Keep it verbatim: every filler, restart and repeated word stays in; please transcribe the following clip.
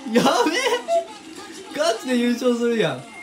やべえガチで優勝するやん。